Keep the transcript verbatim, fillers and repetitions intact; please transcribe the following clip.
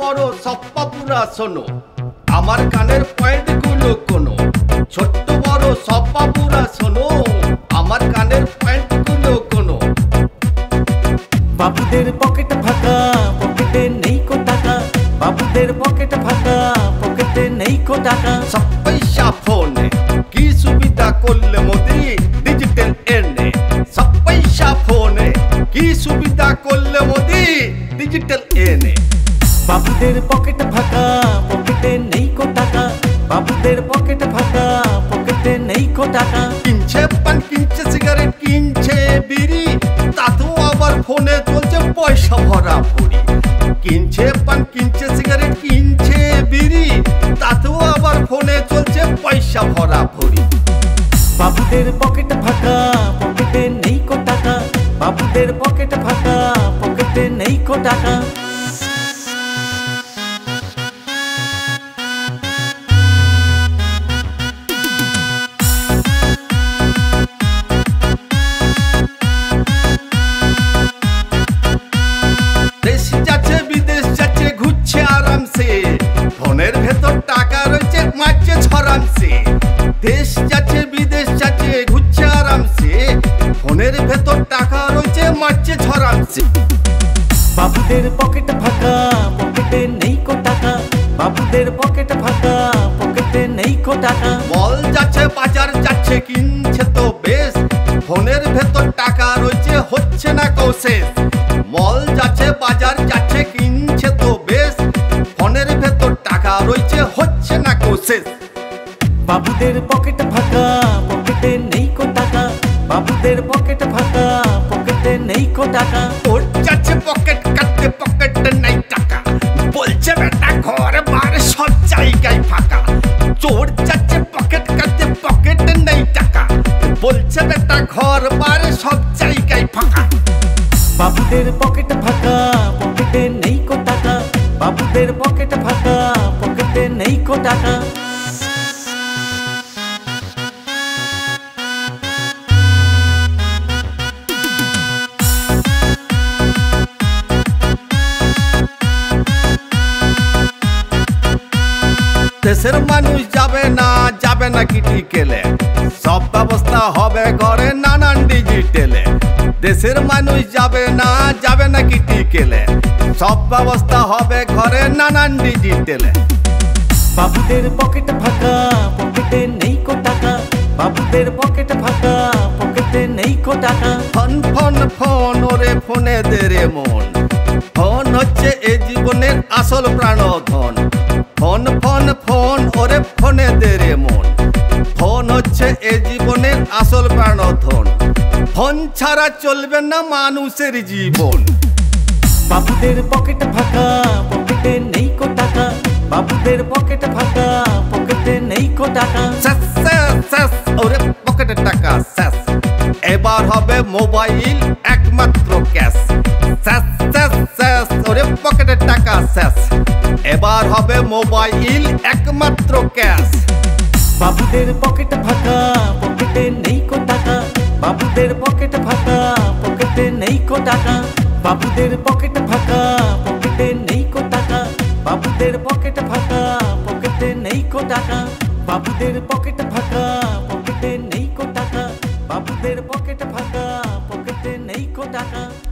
বড় সপ্পা পুরা শোনো, আমার কানের পয়েন্ট গুলো কোনো। ছোট্ট বড় সপ্পা পুরা শোনো, আমার কানের পয়েন্ট গুলো কোনো। বাবুদের পকেট ফাঁকা, পকেটে নেই কো টাকা। বাবুদের পকেট ফাঁকা, পকেটে নেই কো টাকা। সব পয়সা ফোনে, কি সুবিধা করলে মোদি ডিজিটাল এনে। সব পয়সা ফোনে, কি সুবিধা করলে মোদি ডিজিটাল এনে। বাবুদের পকেট ফাঁকা, পকেটে নেই কো টাকা। বাবুদের পকেট ফাঁকা, পকেটে নেই কো টাকা। কিনছে পান, কিনছে সিগারেট, কিনছে বিড়ি, তাতেও আবার ফোনে চলছে পয়সা ভরা ভরি। কিনছে পান, কিনছে সিগারেট, কিনছে বিড়ি, তাতেও আবার ফোনে চলছে পয়সা ভরা ভরি। বাবুদের পকেট ফাঁকা, পকেটে নেই কো টাকা। বাবুদের পকেট ফাঁকা, পকেটে নেই কো টাকা। দেশ যাচ্ছে বিদেশ যাচ্ছে ঘুরছে আরামসে, ফোনের ভেতর টাকা রয়েছে মারছে ছড়ামসে। দেশ যাচ্ছে বিদেশ যাচ্ছে ঘুরছে আরামসে, ফোনের ভেতর টাকা রয়েছে মারছে ছড়ামসে। বাবুদের পকেট ফাঁকা, পকেটে নেই কো টাকা। বাবুদের পকেট ফাঁকা, পকেটে নেই কো টাকা। মল যাচ্ছে বাজার যাচ্ছে কিনছে তো বেশ, ফোনের ভেতর টাকা রয়েছে হচ্ছে না কৌশেষ। মল যাচ্ছে বাজার যাচ্ছে কিনছে তো বেশ, ফোনের ভেতর টাকা রয়েছে হচ্ছে না কৌশেষ। বাবুদের পকেট ফাঁকা, পকেটে নেই কো টাকা। বাবুদের পকেট ফাঁকা, পকেটে নেই কো টাকা। ওর যাচ্ছে পকেট কাটতে, পকেট নাই টাকা, বলছে বেটা ঘর বার সব জায়গায় ফাঁকা। চোর যাচ্ছে পকেট কাটতে, পকেট নেই টাকা, বলছে বেটা ঘর বার সব জায়গায় ফাঁকা। বাবুদের পকেট ফাঁকা, পকেটে নেই কো টাকা। বাবুদের পকেট ফাঁকা, পকেটে নেই কো টাকা। দেশের মানুষ যাবে না যাবে না কিটি কেলে, সব ব্যবস্থা হবে ঘরে নানান ডিজিটালে। দেশের মানুষ যাবে না যাবে না কিটি কেলে, সব ব্যবস্থা হবে ঘরে নানান ডিজিটালে। বাবুদের পকেট ফাঁকা, পকেটে নেই কো টাকা। বাবুদের পকেট ফাঁকা, পকেটে নেই কো টাকা। ফোন ফোন ফোন ওরে ফোনে দে রে মন, ফোন হচ্ছে এ জীবনের আসল প্রাণধন। ফোন ফোন ফোন ওরে ফোনে দে রে মন, ফোন হচ্ছে এ জীবনের আসল প্রাণধন। ফোন ছাড়া চলবে না মানুষের জীবন। বাবুদের পকেট ফাঁকা, পকেটে নেই কো টাকা। বাবুদের পকেট ফাঁকা, পকেটে নেই কো টাকা। শেষ শেষ শেষ ওরে পকেটে টাকা শেষ, এবার হবে মোবাইল একমাত্র ক্যাশ। শেষ শেষ শেষ ওরে পকেটে টাকা শেষ, এবার হবে মোবাইল একমাত্র ক্যাশ। বাবুদের পকেট ফাঁকা, পকেটে নেই কো টাকা। বাবুদের পকেট ফাঁকা, পকেটে নেই কো টাকা। বাবুদের পকেট ফাঁকা, পকেটে নেই কো টাকা। বাবুদের পকেট ফাঁকা, পকেটে নেই কো টাকা। বাবুদের পকেট ফাঁকা, পকেটে নেই কো টাকা। বাবুদের পকেট ফাঁকা, পকেটে নেই কো টাকা।